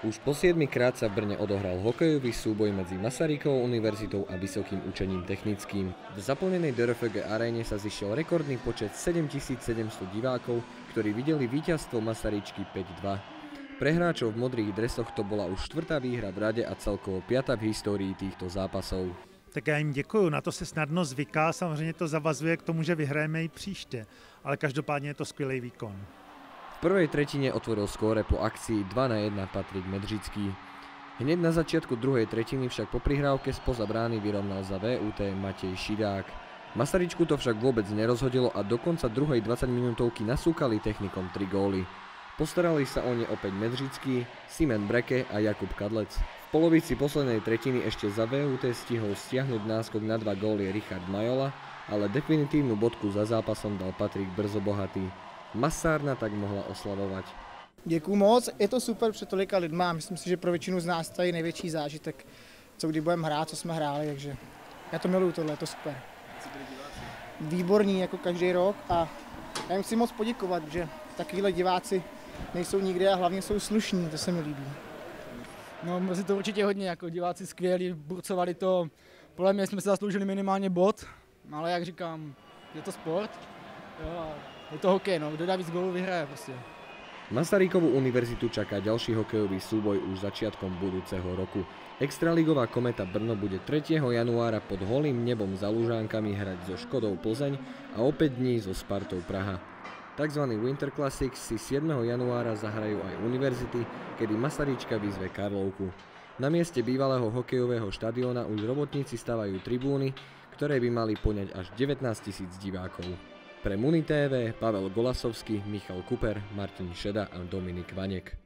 Už po 7. krát sa v Brne odohral hokejový súboj medzi Masarykovou univerzitou a Vysokým učením technickým. V zaplnenej DRFG aréne sa zišiel rekordný počet 7700 divákov, ktorí videli víťazstvo Masaryčky 5-2. Pre hráčov v modrých dresoch to bola už 4. výhra v rade a celkovo 5. v histórii týchto zápasov. Tak já jim děkuju, na to se snadno zvyká, samozřejmě to zavazuje k tomu, že vyhrajeme i příště, ale každopádně je to skvělý výkon. V prvej tretine otvoril skóre po akcii 2-1 Patrik Medřický. Hneď na začiatku druhej tretiny však po prihrávke spoza brány vyrovnal za VUT Matej Šidák. Masaryčku to však vôbec nerozhodilo a do konca druhej 20-minútovky nasúkali technikom 3 góly. Postarali sa o ne opäť Medřický, Simen Breke a Jakub Kadlec. V polovici poslednej tretiny ešte za VUT stihol stiahnuť náskok na 2 góly Richard Majola, ale definitívnu bodku za zápasom dal Patrik Brzobohatý. Masárna tak mohla oslavovať. Děkuju moc, je to super před tolika lidma, myslím si, že pro většinu z nás to je největší zážitek, co kdy budeme hrát, co jsme hráli, takže já to miluju tohle, je to super. Výborný jako každý rok a já jim chci moc poděkovat, že takovýhle diváci nejsou nikde a hlavně jsou slušní, to se mi líbí. No, mrzí to určitě hodně, jako diváci skvělí, burcovali to, podle mě jsme se zasloužili minimálně bod, ale jak říkám, je to sport, jo, a je to hokej, no, kdo dá víc gólů, vyhraje prostě. Masarykovú univerzitu čaká ďalší hokejový súboj už začiatkom budúceho roku. Extraligová Kometa Brno bude 3. januára pod holým nebom za Lužánkami hrať so Škodou Plzeň a o 5 dní so Spartou Praha. Takzvaný Winter Classics si 7. januára zahrajú aj univerzity, kedy Masaryčka vyzve Karlovku. Na mieste bývalého hokejového štadióna už robotníci stavajú tribúny, ktoré by mali poňať až 19 000 divákov. Pre Muni TV Pavel Golasovský, Michal Kuper, Martin Šeda a Dominik Vanek.